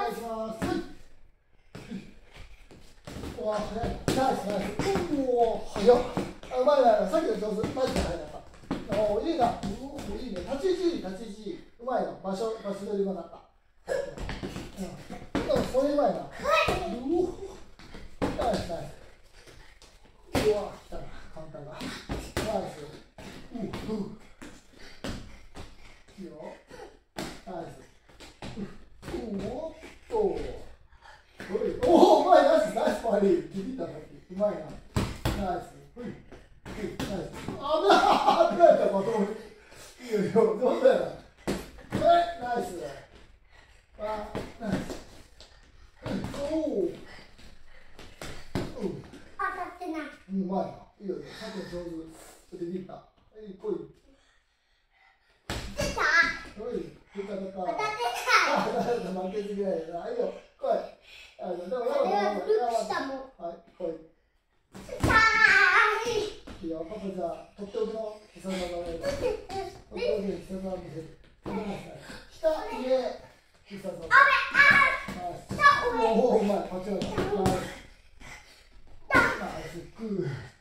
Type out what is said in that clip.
はい、いきます。うわ、早い。ナイス、ナイス。おお、早っ。あ、うまいな。さっきの上手。マジで早かった。おお、いいな。おお、いいね。立ち位置いい、立ち位置いい。うまいな。場所取りもなった。うん。それうまいな。うお。ナイス、ナイス。うわ、来たな。カウンターが。ナイス。いいよ。ナイス。おっと。おお、うまい、ナイス、ナイスパーリー。ビビったさっき。うまいな。ナイス。ナイス。危ない、危ないから、まともに。いいよ、いいよ、上手やな。ナイス。あ、ナイス。おお。 当たってない。 うまいな。いいよ、さっきの上手。ビビった。はい、来い。 出た。 おい、出た、出た。 当たってない。 負けず嫌いだな。いいよ、来い。でも、 あれはルックしたもん。 はい、来い。いいよ、パパじゃあ、とっておきの必殺技をやる。とっておきの必殺技見せる。下、上、必殺技。おお、うまい、間違えた。ナイス。ナイス、グー。